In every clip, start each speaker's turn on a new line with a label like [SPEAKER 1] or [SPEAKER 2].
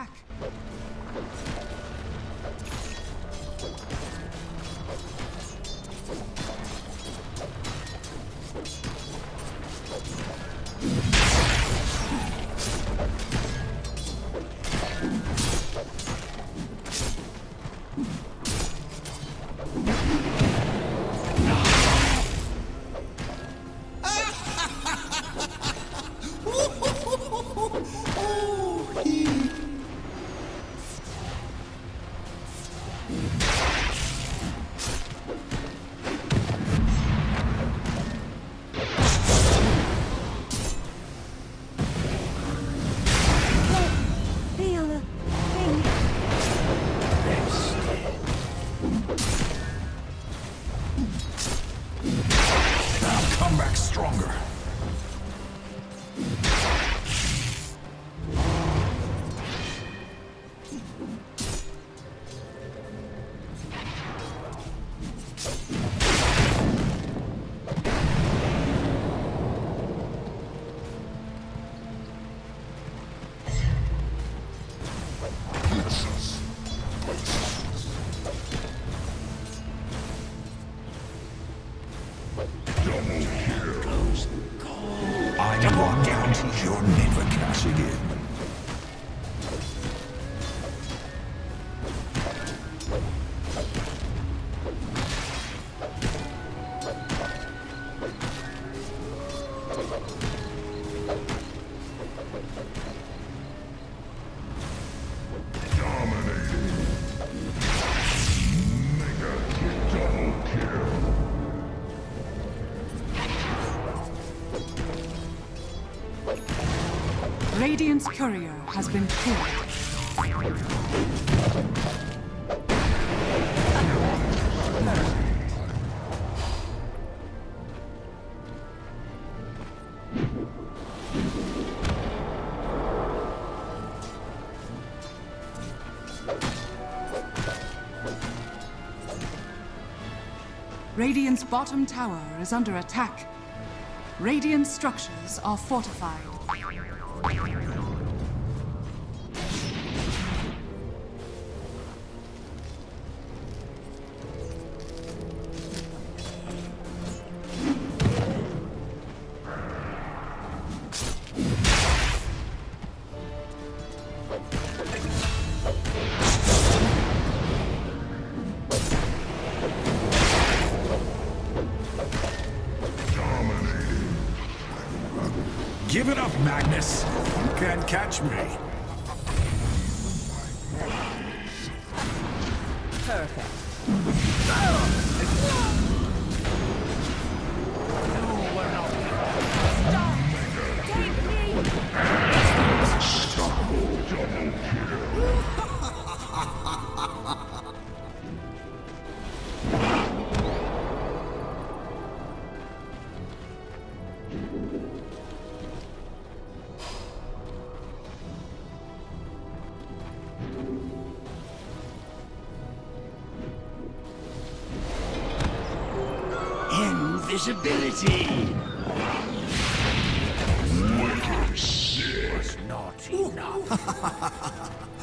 [SPEAKER 1] attack.
[SPEAKER 2] You're never cashing in.
[SPEAKER 1] Radiant's courier has been killed. Radiant's bottom tower is under attack. Radiant structures are fortified.
[SPEAKER 2] Give it up, Magnus. You can't catch me.
[SPEAKER 3] Perfect.
[SPEAKER 4] Invisibility!
[SPEAKER 2] Was not enough.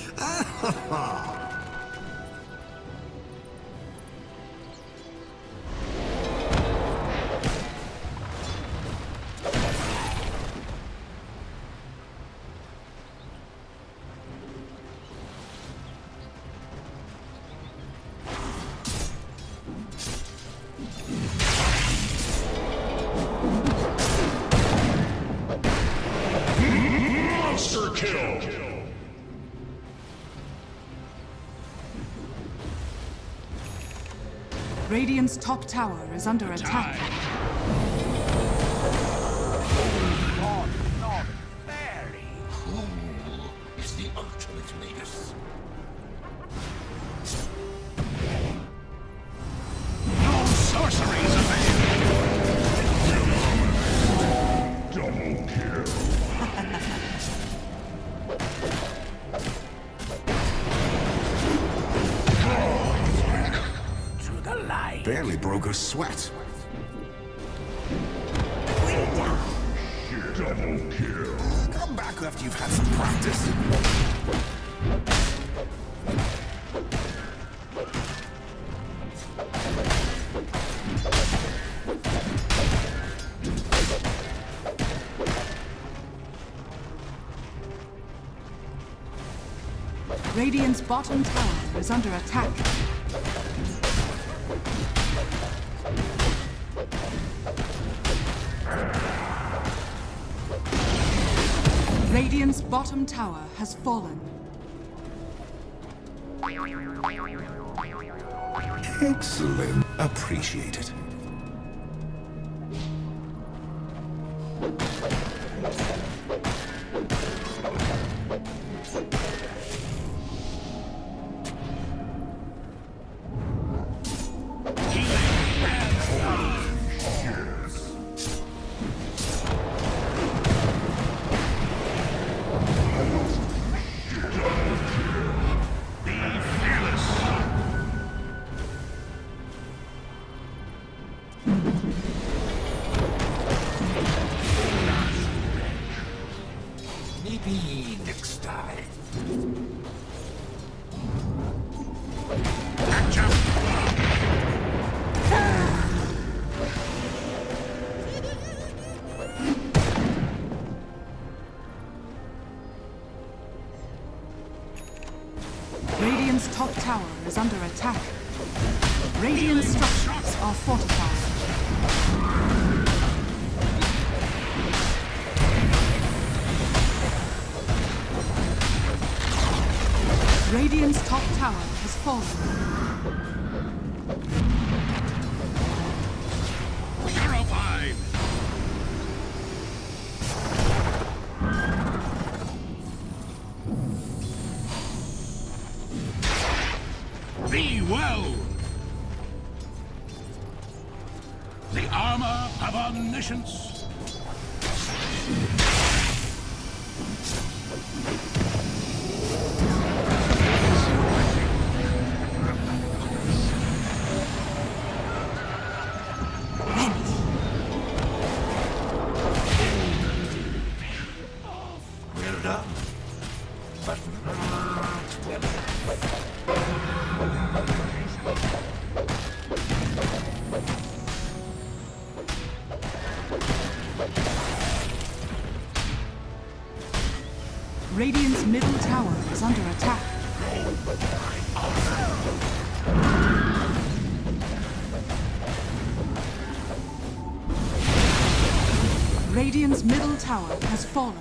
[SPEAKER 4] Monster kill!
[SPEAKER 1] Radiant's top tower is under attack.
[SPEAKER 2] Not fairly.
[SPEAKER 4] Who is the ultimate magus?
[SPEAKER 2] No sorceries available.
[SPEAKER 4] Double kill!
[SPEAKER 2] To the light. Barely broke a sweat.
[SPEAKER 4] Double kill!
[SPEAKER 2] Come back after you've had some practice.
[SPEAKER 1] Radiant's bottom tower is under attack. Radiant's bottom tower has fallen.
[SPEAKER 2] Excellent. Appreciate it.
[SPEAKER 4] Maybe next time.
[SPEAKER 1] Radiant's top tower is under attack. Radiant structures are fortified. Radiant's top tower has fallen.
[SPEAKER 4] Purified! Be well! The armor of omniscience. Well done. But not well enough.
[SPEAKER 1] Radiant's middle tower is under attack. Radiant's middle tower has fallen.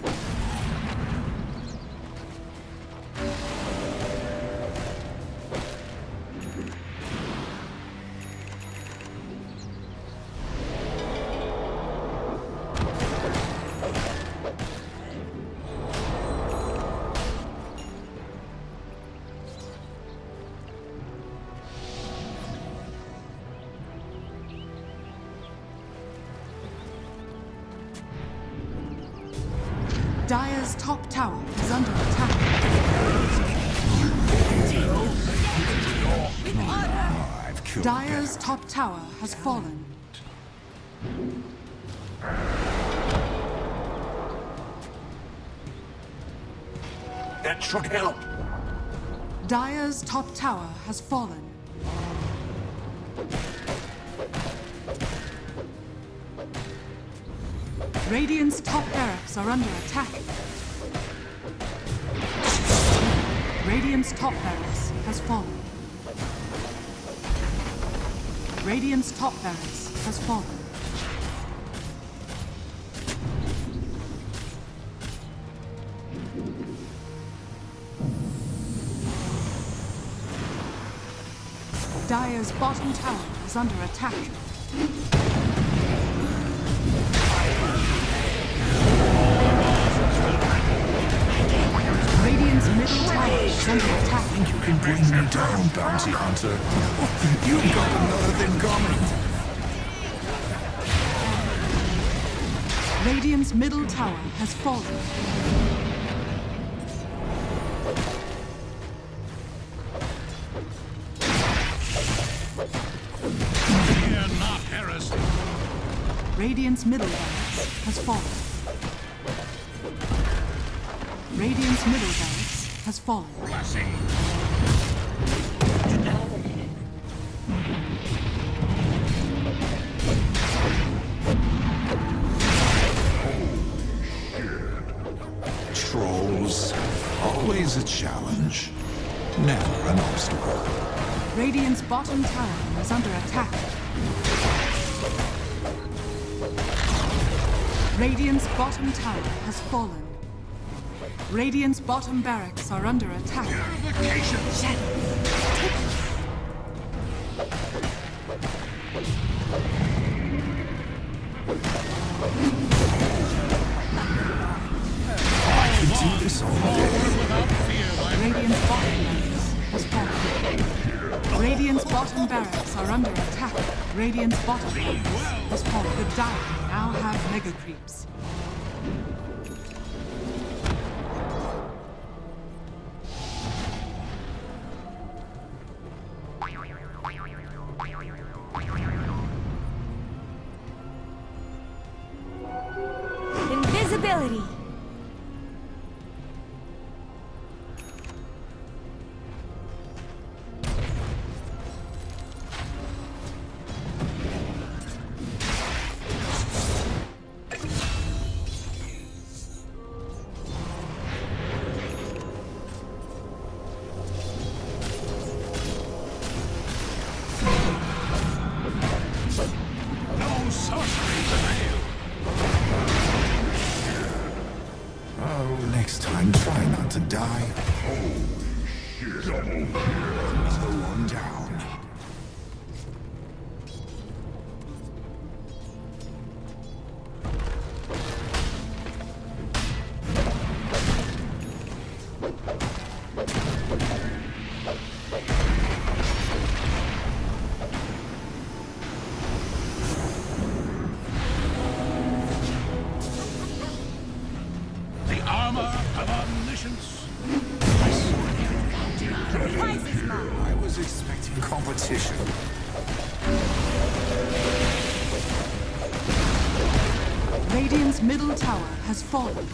[SPEAKER 1] Dire's top tower is under attack.
[SPEAKER 2] I've killed
[SPEAKER 1] Dire's top tower has fallen.
[SPEAKER 4] That should help.
[SPEAKER 1] Dire's top tower has fallen. Radiant's top barracks are under attack. Radiant's top barracks has fallen. Radiant's top barracks has fallen. Dire's bottom tower is under attack. Radiant's middle tower is under attack.
[SPEAKER 2] I think you can bring me down, bounty hunter. You've got another thing coming.
[SPEAKER 1] Radiant's middle tower has fallen.
[SPEAKER 4] Fear not heresy.
[SPEAKER 1] Radiant's middle barracks has fallen. Radiant's middle barracks has fallen.
[SPEAKER 4] Blessing.
[SPEAKER 2] Trolls. Always a challenge. Never an obstacle.
[SPEAKER 1] Radiant's bottom tower is under attack. Radiant's bottom tower has fallen. Radiant's bottom barracks are under attack.
[SPEAKER 2] I could do this all day.
[SPEAKER 1] Radiant's bottom barracks has fallen. Radiant's bottom barracks are under attack. Radiant's bottom barracks has fallen. The Dire now have mega creeps.
[SPEAKER 3] Invisibility.
[SPEAKER 4] No sorcery avail.
[SPEAKER 2] Oh, next time try not to die. Another one down.
[SPEAKER 4] The armor of omniscience.
[SPEAKER 2] I was expecting competition.
[SPEAKER 1] Radiant's middle tower has fallen.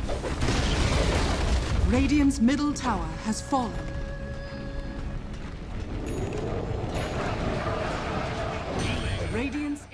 [SPEAKER 1] Radiant's middle tower has fallen. Radiant's